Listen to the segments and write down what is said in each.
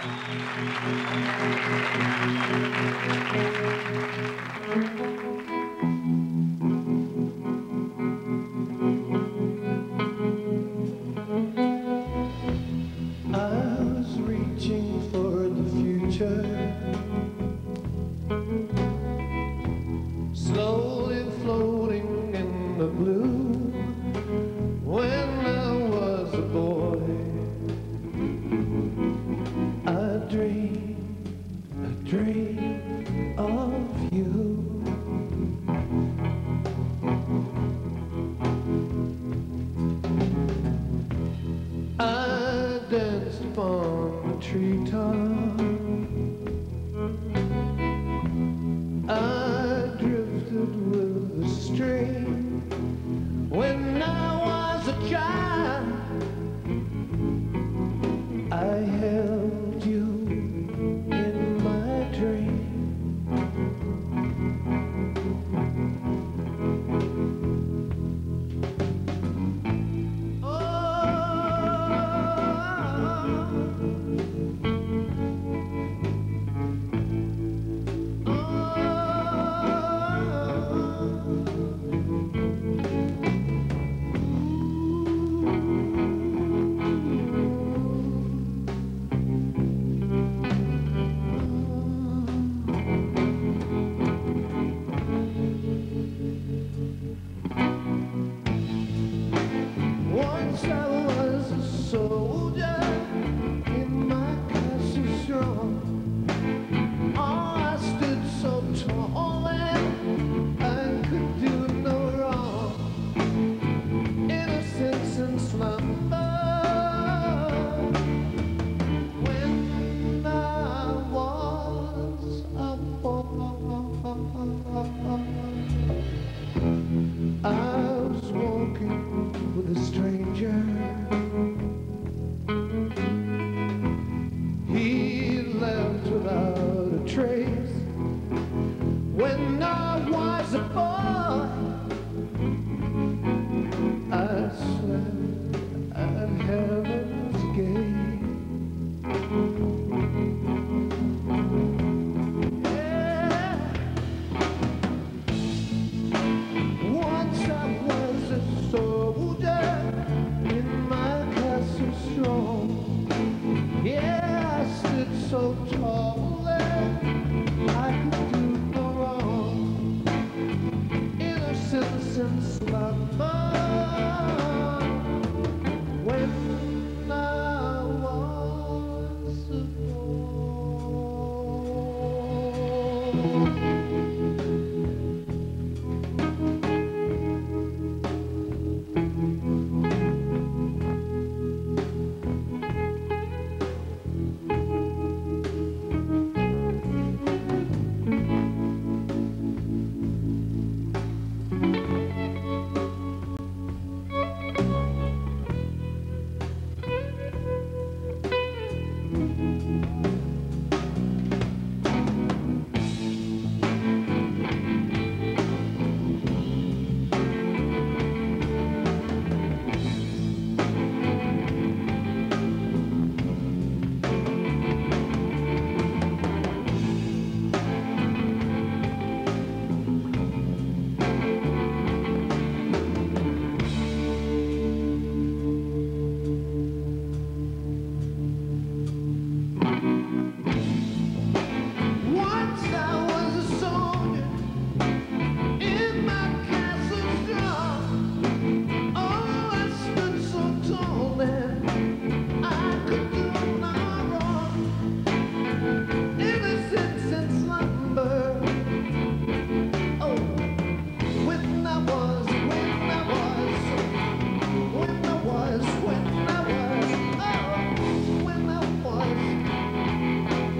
was reaching for the future, slowly floating in the blue. When I was a boy, I dreamed of you. I danced upon the treetop. I drifted with the stream. When I was a child, I held you in my dream. Once I was a soldier in my castle strong. Oh, I stood so tall and I could do no wrong. Innocence and slumber. When I was a boy, I was walking with a stranger. He left without a trace. When I was a boy, I slept at heaven's gate. Yeah. Once I was a soldier in my castle strong. Yeah, I stood so tall that I could do no wrong. Innocence and slumber. When I was a boy. Once I was a soldier in my castle strong. Oh, I stood so tall that I could do no wrong. Innocence and slumber. Oh, when I was, oh, when I was, oh, when I was.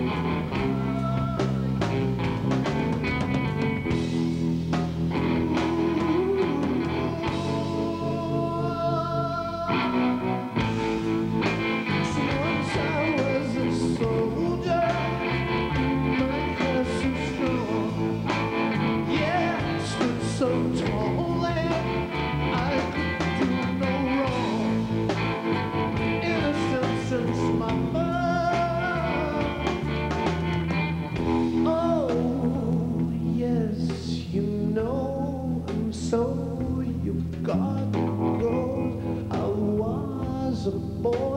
for